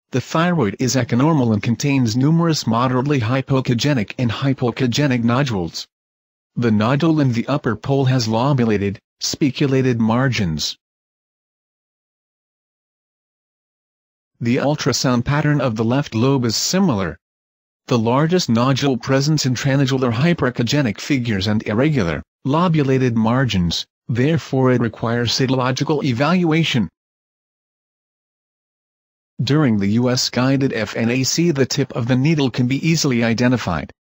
The thyroid is echonormal and contains numerous moderately hypoechogenic and hypoechogenic nodules. The nodule in the upper pole has lobulated, spiculated margins. The ultrasound pattern of the left lobe is similar. The largest nodule presents intranodular hyperechogenic figures and irregular, lobulated margins, therefore it requires cytological evaluation. During the US guided FNAC, the tip of the needle can be easily identified.